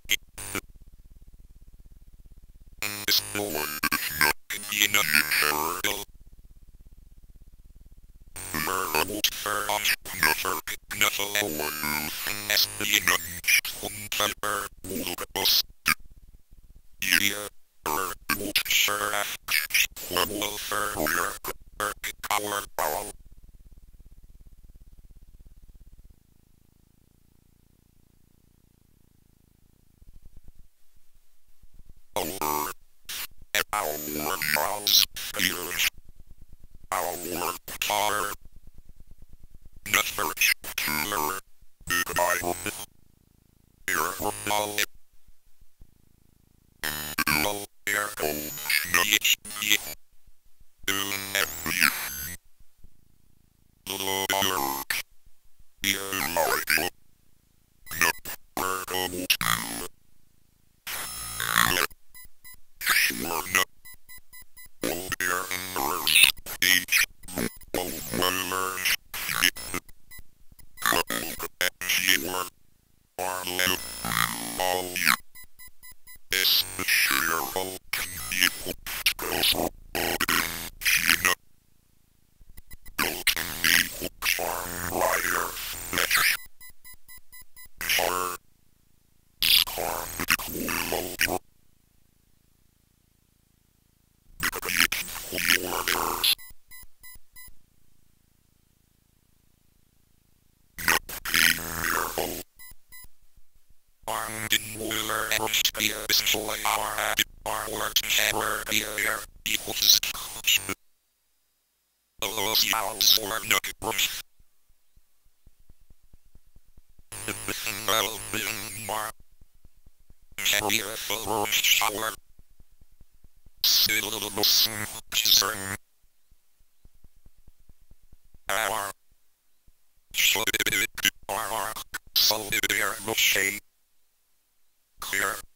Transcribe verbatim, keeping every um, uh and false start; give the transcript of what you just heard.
This boy is not in a hurdle. Merle for on another knuckle away from Espion on paper Wolbus. Yeah, er, sure, well, for your power ball. Over our mouths, ears, our power. Never to goodbye. Here, all all air home, snitch, yeah. Doing every little work. Yeah, like, no, we're old school. Sure, no. All air and the rest, each, all dwellers, yeah. Look at you, are left, all you. It's the sheer bulk, you, goes, you know. Built me farm rider, let's fire, farm with cool orders. Miracle. Armed in Wheeler and Spear is for our our work ever here equals those yowls or nook roof. The smell being more heavier for roof shower. Syllables concern. Our should it our solid air no shade. Clear.